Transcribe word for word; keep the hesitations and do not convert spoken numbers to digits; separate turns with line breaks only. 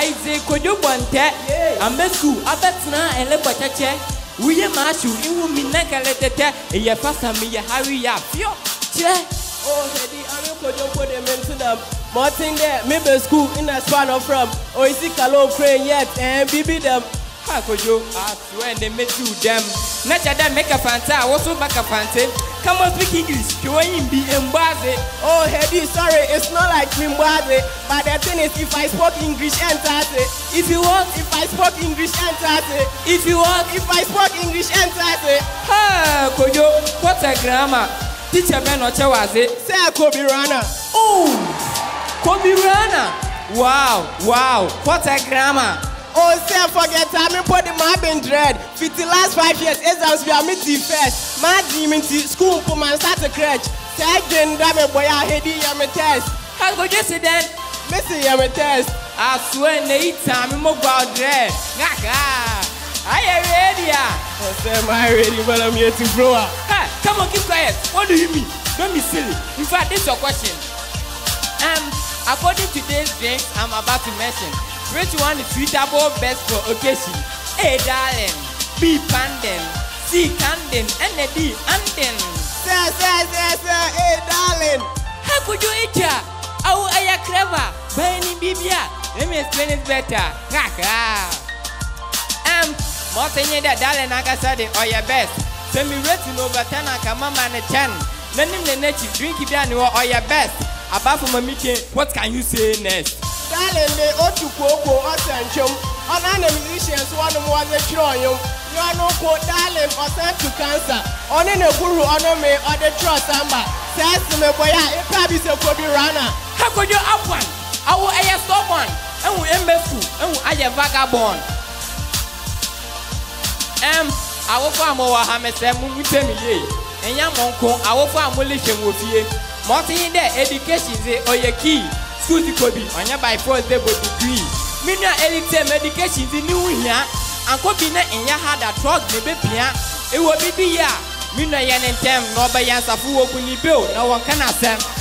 I say could you want that? I'm the school, I bet now and let but a chair. We are Mashu, you will be like a letter, and your pastor me a hurry up. Yo, chair.
Oh, Eddie, I will put them into them. Martin there, maybe school in a span of from. Or is it Kalo crane yet? And baby them.
How could you ask when they met you them? Not that make a fanta, also make a fancy. Come on, speak English. You ain't be embarrassed.
Oh, Eddie, sorry, it's not like Mimbaze. But the thing is, if I spoke English, enter it.
If you want,
if I spoke English, enter it.
If you want,
if I spoke English, enter it.
Ha, could you? What's a grammar? Teacher Ben or Chawazi?
Say Kobe Rana.
Oh, Kobe Rana. Wow, wow, what a grammar.
Oh, say forget time put the map in dread. For the last five years, exams we are meeting first. My dream into school for my start to crutch. Say again, damn boy, I hate you, I'm a test.
How could you say that?
Missy, I'm a test.
I swear, eight time, I'm about dread. I am ready.
I say, I'm ready, but I'm here to grow up.
Come on, keep quiet. What do you mean? Don't be silly. In fact, this is your question. Um, according to today's drinks, I'm about to mention. Which one is suitable best for occasion? A darling, B pandem, C candem, and a D anden.
Sir, sir, sir, sir, hey darling.
How could you eat ya? Oh, are you clever? By any bibia? Let me explain it better. Um, more than that, darling, like I said, or your best. Send me rating over ten, I come on and ten. Then in the next drink it down or your best. Apart from a meeting, what can you say next?
Darling, they ought to go for us and chum. On any musicians, one of them was a try you. You are no quote, darling, or sent to cancer. On in a guru honor me or the trust samba. Says to me, boy, it probably is a Kobe Rana.
How could you up one? I will a stop one. And we end school. And I have vagabond. Um, I will farm over Hamas and tell me, and young uncle, I will farm militia with you. Martin in there, education is or your key. School to Kobe, on your by force double degree. Mina elite medication is new here. And Kobe in your had a truck, maybe Pia. It will be here. Mina yan and tem, no by Yansafu, when you build, no one can accept.